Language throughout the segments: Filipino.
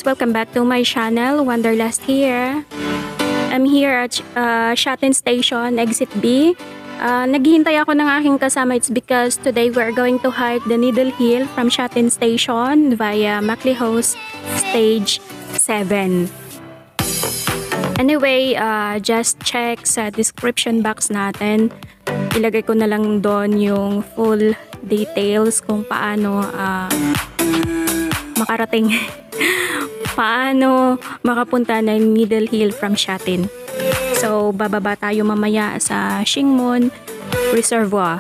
welcome back to my channel, Wanderlust here. I'm here at Shatin Station, Exit B. Naghihintay ako ng aking kasama. It's because today we're going to hike the Needle Hill from Shatin Station via MacLehose Stage 7. Anyway, just check sa description box natin. Ilagay ko na lang doon yung full details kung paano makarating paano makapunta ng Needle Hill from Shatin. So, bababa tayo mamaya sa Shingmun Reservoir.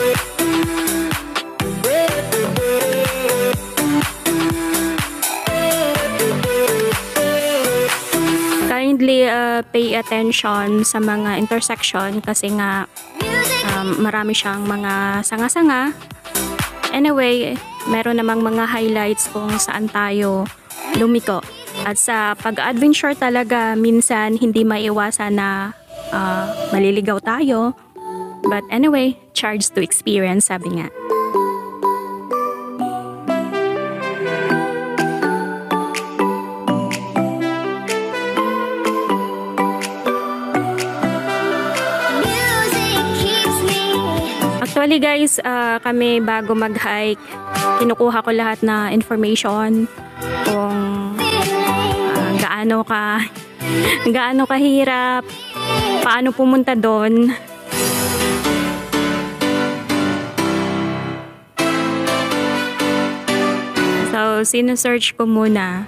Kindly pay attention sa mga intersection kasi nga marami siyang mga sanga-sanga. Anyway, meron namang mga highlights kung saan tayo lumiko. At sa pag-adventure talaga, minsan hindi maiwasan na maliligaw tayo. But anyway, charge to experience, sabi nga. Actually guys, kami bago mag-hike, kinukuha ko lahat na information kung gaano kahirap, paano pumunta doon. So, sinesearch ko muna.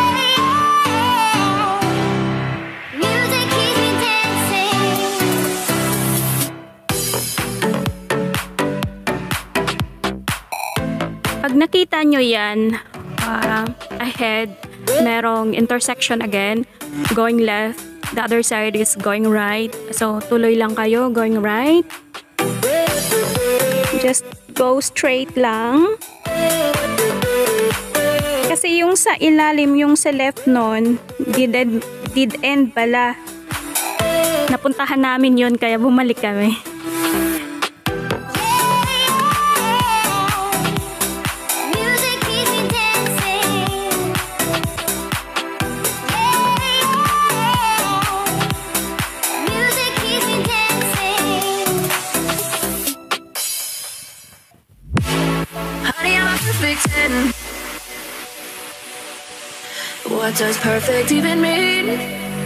Pag nakita nyo yan, ahead, merong intersection again, going left, the other side is going right. So, tuloy lang kayo, going right. Just go straight lang. Kasi yung sa ilalim, yung sa left nun, did end pala. Napuntahan namin yun, kaya bumalik kami. What does perfect even mean?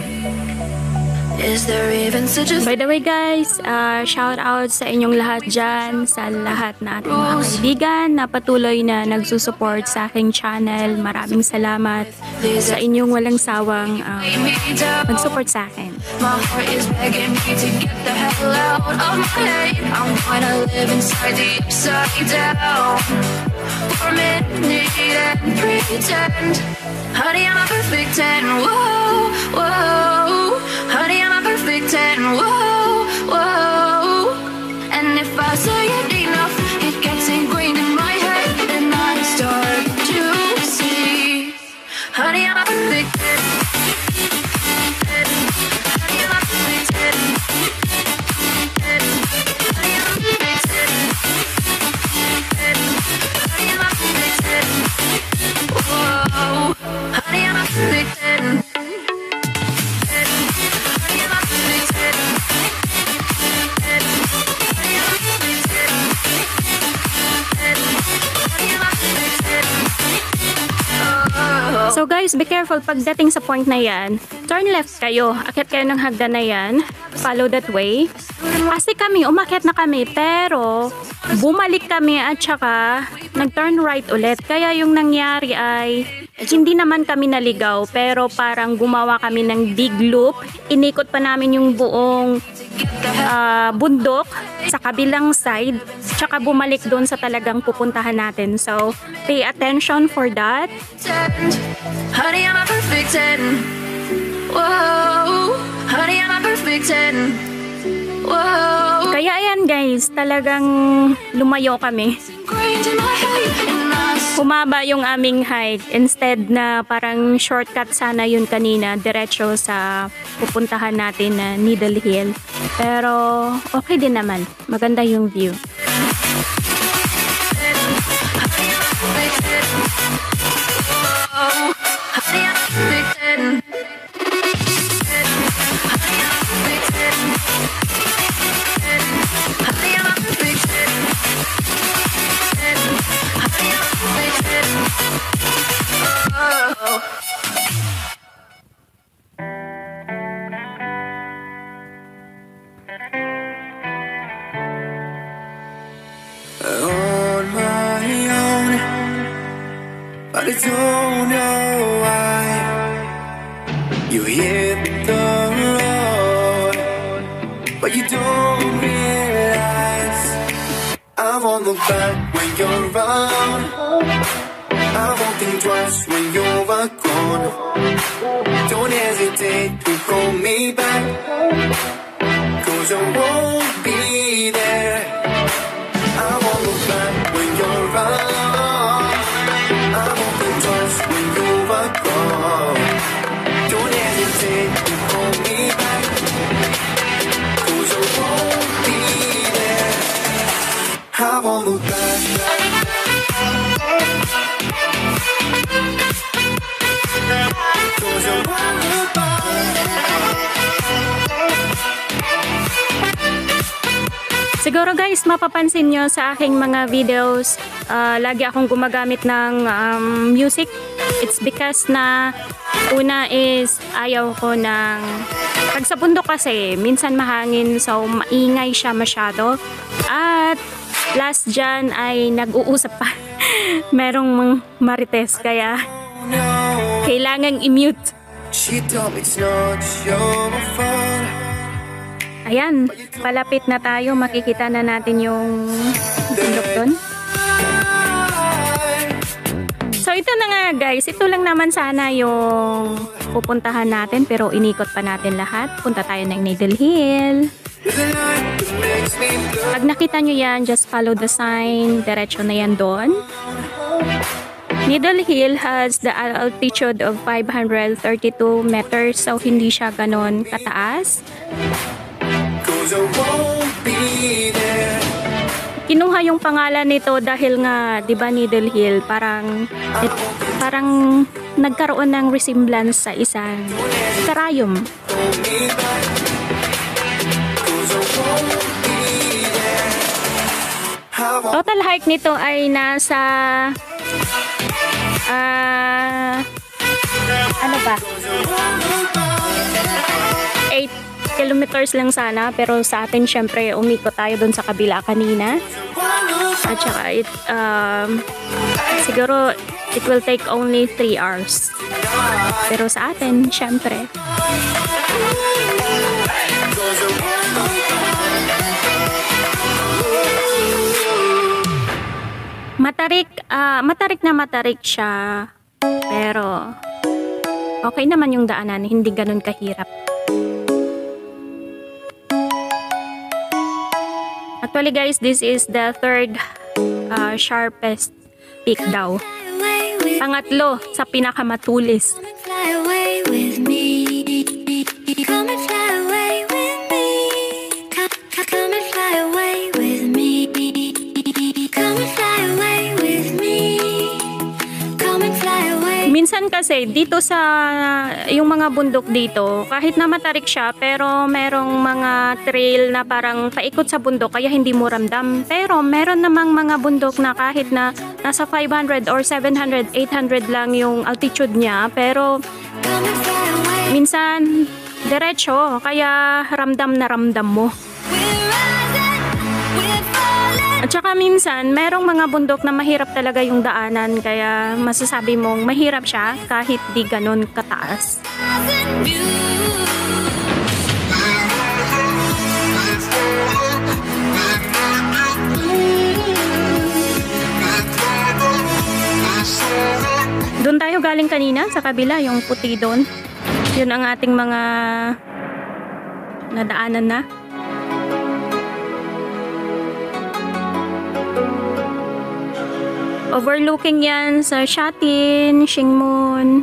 Is there even such a... By the way guys, shout out sa inyong lahat dyan, sa lahat nating mga kaibigan na patuloy na nagsusupport sa aking channel. Maraming salamat sa inyong walang sawang mag-support sa akin. My heart is begging me to get the hell out of my head. I'm gonna live inside the upside down for a minute and pretend. Honey, I'm a perfect 10. Whoa, whoa. Honey, I'm a perfect 10. Whoa, whoa. And if I say it enough, it gets ingrained in my head, and I start to see. Honey, I'm a perfect 10. Honey, I'm a perfect 10. Honey, I'm a perfect 10. Honey, I'm a perfect 10. Whoa. Honey, I'm a perfect 10. Honey, I'm a perfect 10. Honey, I'm a perfect 10. Honey, I'm a perfect 10. So guys, be careful pagdating sa point na yan. Turn left kayo. Akyat kayo ng hagdan na yan. Follow that way. Kasi kami, umakyat na kami. Pero, bumalik kami at saka nag-turn right ulit. Kaya yung nangyari ay hindi naman kami naligaw. Pero parang gumawa kami ng big loop. Inikot pa namin yung buong bundok sa kabilang side. Tsaka bumalik doon sa talagang pupuntahan natin. So, pay attention for that. Honey, I'm a perfect 10. Whoa. Honey, I'm a perfect 10. Whoa. Kaya ayan guys, talagang lumayo kami. Humaba yung aming hike. Instead na parang shortcut sana yun kanina, diretso sa pupuntahan natin na Needle Hill. Pero okay din naman. Maganda yung view. Honey, I don't know why you hit the road, but you don't realize I won't look back when you're around. I won't think twice when you're gone. Don't hesitate to call me back, 'cause I won't be there. I won't look back when you're around. I won't think twice when you're gone. Don't hesitate to call me back, 'cause I won't be there. I won't look back. Siguro guys, mapapansin nyo sa aking mga videos, lagi akong gumagamit ng music. It's because na una is ayaw ko ng pag sa bundok kasi minsan mahangin, so maingay siya masyado. At last dyan ay nag-uusap pa. Merong marites kaya kailangang i-mute. She told me it's not your fault. Ayan, palapit na tayo. Makikita na natin yung bundok doon. So ito na nga guys, ito lang naman sana yung pupuntahan natin, pero inikot pa natin lahat. Punta tayo ng Needle Hill. Pag nakita nyo yan, just follow the sign. Diretso na yan doon. Needle Hill has the altitude of 532 meters, so hindi siya ganon kataas. Kinuha yung pangalan nito dahil nga, 'di ba, Needle Hill parang nagkaroon ng resemblance sa isang karayom. Total height nito ay nasa ano ba? 8 kilometers lang sana, pero sa atin syempre umikot tayo doon sa kabila kanina. At saka siguro it will take only 3 hours. Pero sa atin syempre matarik siya, pero okay naman yung daanan, hindi ganun kahirap. Actually guys, this is the third sharpest peak daw. Pangatlo sa pinakamatulis. Fly away with me. Come and fly away with me. Come and fly away with me. Come and fly away with me. Come and fly away. Minsan kasi dito sa yung mga bundok dito, kahit na matarik siya, pero merong mga trail na parang paikot sa bundok kaya hindi mo ramdam. Pero meron namang mga bundok na kahit na nasa 500 or 700, 800 lang yung altitude niya, pero Come and fly away. minsan diretso, kaya ramdam na ramdam mo. We're rising. We're falling. At saka minsan, merong mga bundok na mahirap talaga yung daanan, kaya masasabi mong mahirap siya kahit di ganun kataas. You. Doon tayo galing kanina sa kabila, yung puti doon. Yun ang ating mga nadaanan na. Overlooking yan sa Shatin, Shingmun.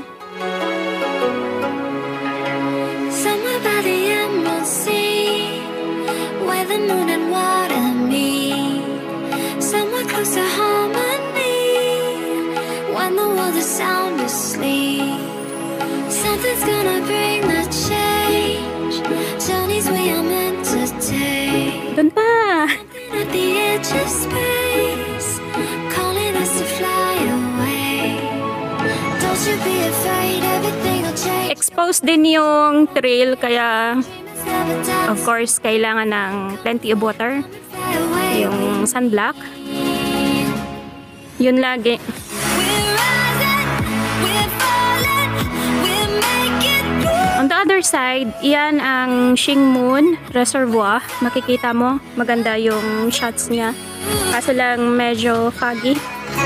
Somewhere by the emerald sea, where the moon and water meet. Somewhere close to harmony, when the world is sound asleep. Something's gonna bring the change. Journeys we are meant to take. Doon pa! Something at the edge of space, calling us to fly away. Don't you be afraid, everything will change. Exposed din yung trail, kaya It's never done. of course kailangan ng plenty of water. Fly away. Yung sunblock. Yun lagi. We're rising. other side, yan ang Shingmun Reservoir. Makikita mo, maganda yung shots niya. Kaso lang medyo foggy.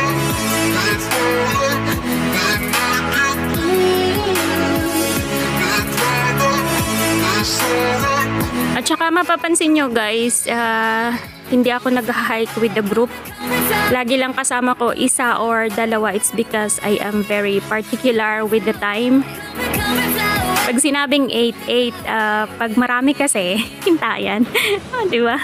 At saka mapapansin nyo guys, hindi ako nag-hike with the group. Lagi lang kasama ko isa or dalawa. It's because I am very particular with the time. Pag sinabing 8:08, pag marami kasi, hintayan. Di ba?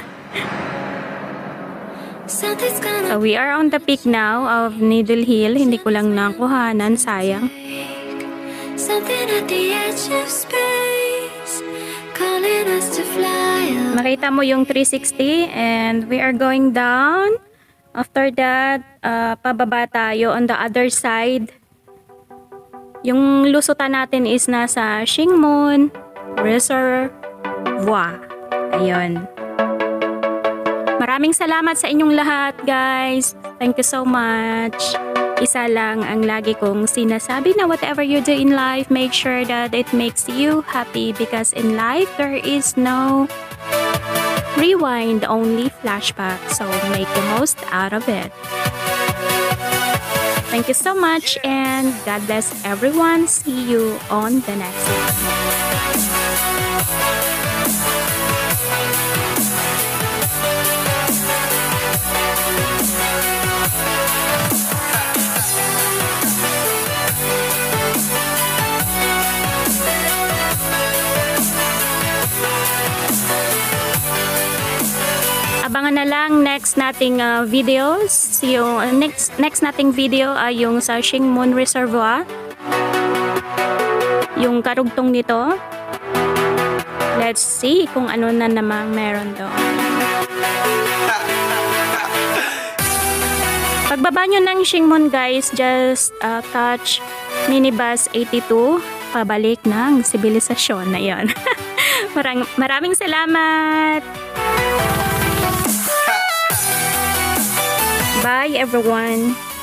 So we are on the peak now of Needle Hill. Hindi ko lang nakuhanan, sayang. Something at the edge of space, calling us to fly away. Makita mo yung 360 and we are going down. After that, pababa tayo on the other side. Yung lusutan natin is nasa Shingmun Reservoir. Ayun. Maraming salamat sa inyong lahat, guys. Thank you so much. Isa lang ang lagi kong sinasabi na whatever you do in life, make sure that it makes you happy because in life, there is no rewind, only flashback. So make the most out of it. Thank you so much and God bless everyone. See you on the next one. Abangan na lang next nating videos. Yung next nating video ay yung sa Shingmun Reservoir. Yung karugtong nito. Let's see kung ano na naman meron doon. Pagbaba nyo ng Shingmun guys, just touch minibus 82 pabalik ng sibilisasyon na yon. Maraming salamat! Bye everyone!